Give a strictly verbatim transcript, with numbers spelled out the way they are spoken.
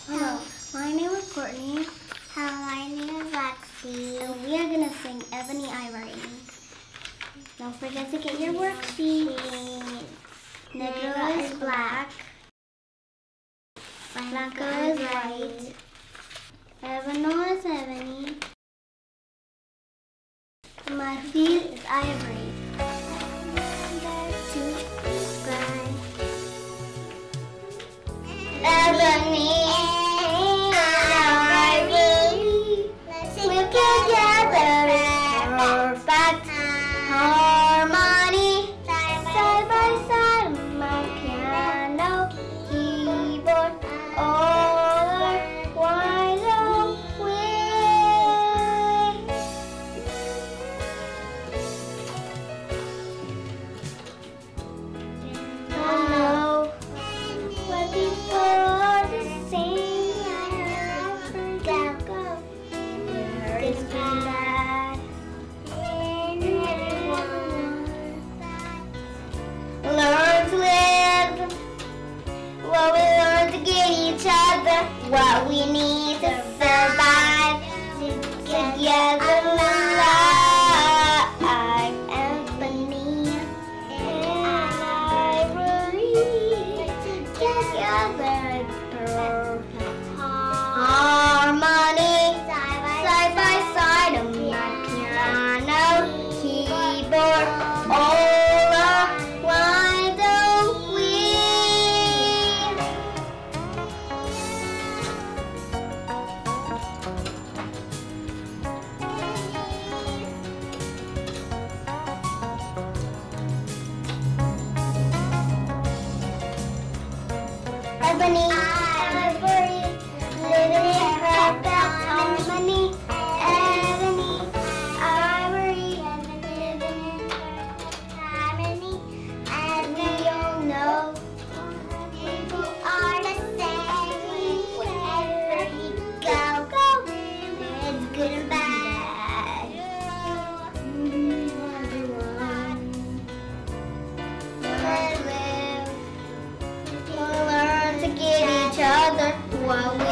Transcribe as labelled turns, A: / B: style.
A: Hello, my name is Courtney.
B: Hello, my name is Lexi.
A: And we are going to sing Ebony and Ivory. Don't forget to get your worksheet. Negro is black. Blanco is white. Ebony is ebony. My feet is ivory.
B: Ebony and Ivory, live together in perfect harmony. Side by side, my piano, keyboard, all are wide awake. Oh no, what before the same never go. It's bad. Learn to live. What we learn to get each other. What we need to survive together. Alive. Ebony and Ivory. Together perfect harmony. Side by side on my piano, keyboard, all are wide awake. Ebony, Ivory, living in perfect harmony. Ebony, Ivory, living in perfect harmony. And we all know people are the same. Wherever you go, go. There's good and bad. Everyone, wanna live. We'll learn to get each other what we